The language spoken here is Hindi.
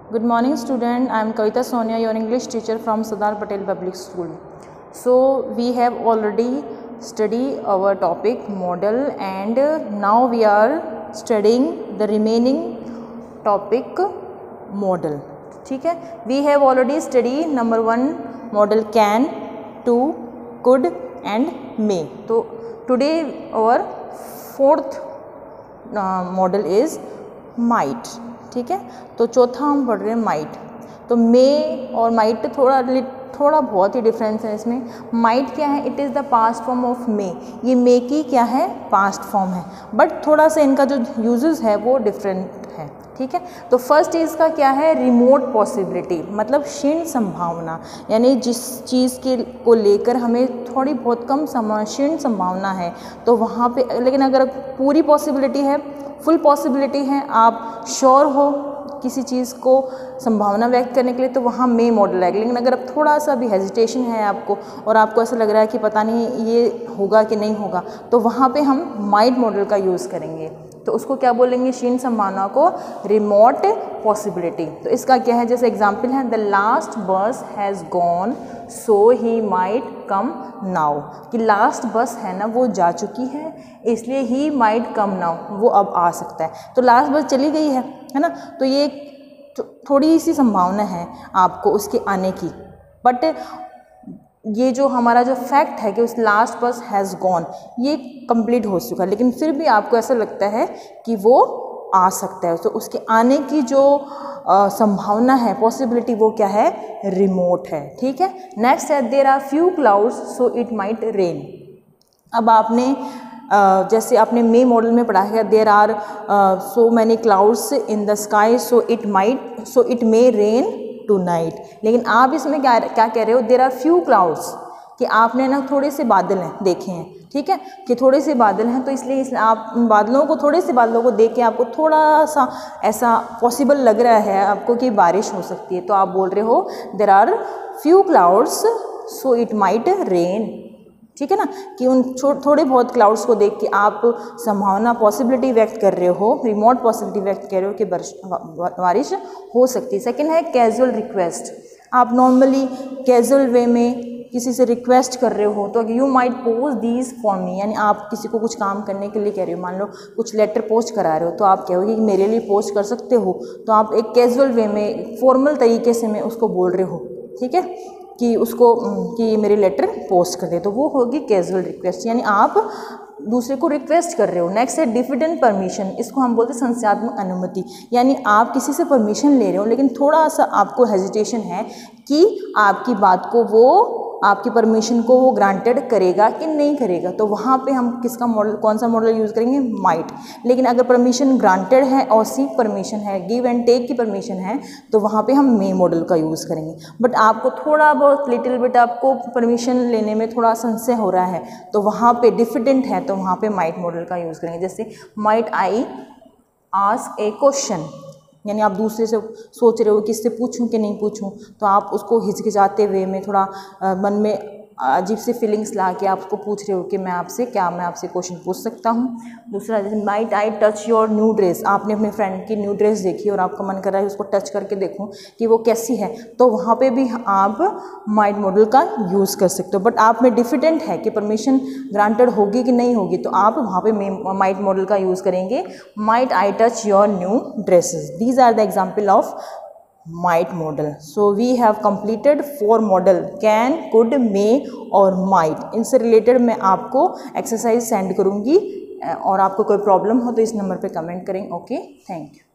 Good morning, student. I am Kavita Sonia, your English teacher from Sardar Patel Public School. So we have already studied our topic model, and now we are studying the remaining topic model. ठीक है, we have already studied number 1 model can, 2 could and may. तो today our 4th model is might. ठीक है, तो चौथा हम पढ़ रहे हैं माइट. तो मे और माइट थोड़ा बहुत ही डिफरेंस है इसमें. माइट क्या है? It is the past form of may. ये मे की क्या है? पास्ट फॉर्म है, बट थोड़ा सा इनका जो यूजेस है वो डिफरेंट है. ठीक है, तो फर्स्ट चीज़ का क्या है? रिमोट पॉसिबिलिटी, मतलब क्षीण संभावना, यानी जिस चीज़ के को लेकर हमें थोड़ी बहुत कम क्षीण संभावना है तो वहाँ पे, लेकिन अगर पूरी पॉसिबिलिटी है, फुल पॉसिबिलिटी है, आप श्योर हो किसी चीज़ को संभावना व्यक्त करने के लिए, तो वहाँ मे मॉडल आएगा. लेकिन अगर अब थोड़ा सा भी हेजिटेशन है आपको और आपको ऐसा लग रहा है कि पता नहीं ये होगा कि नहीं होगा, तो वहाँ पे हम माइट मॉडल का यूज़ करेंगे. तो उसको क्या बोलेंगे? क्षीण संभावना को रिमोट पॉसिबिलिटी. तो इसका क्या है? जैसे एग्जाम्पल है, the last bus has gone so he might come now. कि लास्ट बस है ना वो जा चुकी है, इसलिए ही माइट कम नाउ, वो अब आ सकता है. तो लास्ट बस चली गई है ना, तो ये थोड़ी सी संभावना है आपको उसके आने की. बट ये जो हमारा जो फैक्ट है कि उस लास्ट बस हैज़ गॉन, ये कंप्लीट हो चुका है, लेकिन फिर भी आपको ऐसा लगता है कि वो आ सकता है. तो उसके आने की जो संभावना है, पॉसिबिलिटी, वो क्या है? रिमोट है. ठीक है. नेक्स्ट है, there are few clouds so it might rain. अब आपने जैसे आपने मे मॉडल में पढ़ा है, there are so many clouds in the sky so it may rain tonight. लेकिन आप इसमें क्या कह रहे हो? देयर आर फ्यू क्लाउड्स, कि आपने ना थोड़े से बादल हैं देखे हैं. ठीक है, कि थोड़े से बादल हैं, तो इसलिए आप उन बादलों को, थोड़े से बादलों को देख के आपको थोड़ा सा ऐसा पॉसिबल लग रहा है आपको कि बारिश हो सकती है. तो आप बोल रहे हो there are few clouds so it might rain. ठीक है ना, कि उन थोड़े बहुत क्लाउड्स को देख के आप संभावना, पॉसिबिलिटी व्यक्त कर रहे हो, रिमोट पॉसिबिलिटी व्यक्त कर रहे हो कि बारिश हो सकती है. सेकेंड है कैजुअल रिक्वेस्ट. आप नॉर्मली कैजुअल वे में किसी से रिक्वेस्ट कर रहे हो, तो you might post these for me, यानी आप किसी को कुछ काम करने के लिए कह रहे हो. मान लो कुछ लेटर पोस्ट करा रहे हो, तो आप कहोगे कि मेरे लिए पोस्ट कर सकते हो. तो आप एक कैजुअल वे में, फॉर्मल तरीके से मैं उसको बोल रहे हो. ठीक है, कि उसको कि मेरे लेटर पोस्ट कर दे, तो वो होगी कैजुअल रिक्वेस्ट, यानी आप दूसरे को रिक्वेस्ट कर रहे हो. नेक्स्ट है डिफिडेंट परमिशन. इसको हम बोलते हैं संशयात्मक अनुमति, यानी आप किसी से परमिशन ले रहे हो, लेकिन थोड़ा सा आपको हेजिटेशन है कि आपकी बात को वो, आपकी परमिशन को वो ग्रांटेड करेगा कि नहीं करेगा. तो वहाँ पे हम किसका मॉडल, कौन सा मॉडल यूज़ करेंगे? माइट. लेकिन अगर परमिशन ग्रांटेड है और सीक परमिशन है, गिव एंड टेक की परमिशन है, तो वहाँ पे हम मे मॉडल का यूज़ करेंगे. बट आपको थोड़ा बहुत लिटिल बिट आपको परमिशन लेने में थोड़ा संशय हो रहा है, तो वहाँ पे डिफिडेंट है, तो वहाँ पे माइट मॉडल का यूज़ करेंगे. जैसे might I ask a question, यानी आप दूसरे से सोच रहे हो कि इससे पूछूं कि नहीं पूछूं, तो आप उसको हिचकिचाते हुए में थोड़ा मन में अजीब सी फीलिंग्स ला के आप उसको पूछ रहे हो कि मैं आपसे क्वेश्चन पूछ सकता हूँ. दूसरा, जैसे might I touch your new dress. आपने अपने फ्रेंड की न्यू ड्रेस देखी और आपका मन कर रहा है उसको टच करके देखूं कि वो कैसी है, तो वहाँ पे भी आप माइट मॉडल का यूज़ कर सकते हो. बट आप में डिफिडेंट है कि परमिशन ग्रांटेड होगी कि नहीं होगी, तो आप वहाँ पे माइट मॉडल का यूज़ करेंगे. Might I touch your new dresses. These are the example of might model. So we have completed 4 model, can, could, may और might. इनसे रिलेटेड मैं आपको एक्सरसाइज सेंड करूँगी, और आपको कोई प्रॉब्लम हो तो इस नंबर पे कमेंट करें. Okay, thank you.